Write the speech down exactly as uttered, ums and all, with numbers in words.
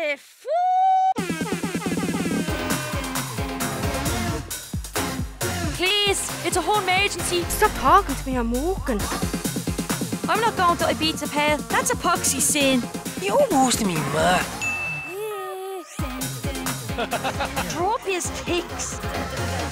the fool! Please, it's a home emergency. Stop talking to me, I'm walking. I'm not going to Ibiza, pal. That's a poxy sin. You almost me, man. Drop his ticks.